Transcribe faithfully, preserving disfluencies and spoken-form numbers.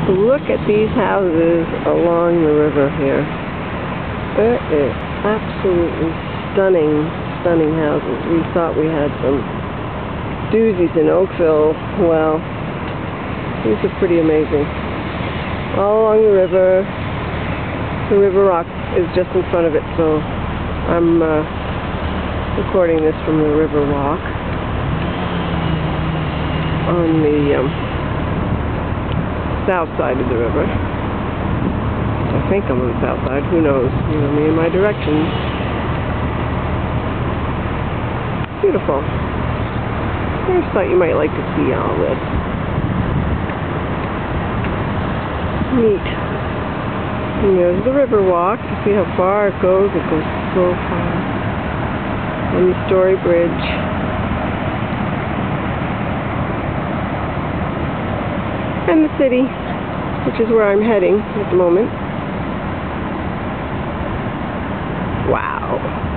Look at these houses along the river here. It is absolutely stunning, stunning houses. We thought we had some doozies in Oakville. Well, these are pretty amazing. All along the river. The River Walk is just in front of it, so I'm uh, recording this from the River Walk on the um, south side of the river. I think I'm on the south side. Who knows? You know me and my directions. Beautiful. I just thought you might like to see all this. Neat. And there's the River Walk. You see how far it goes? It goes so far. And the Story Bridge. And the city, which is where I'm heading at the moment. Wow.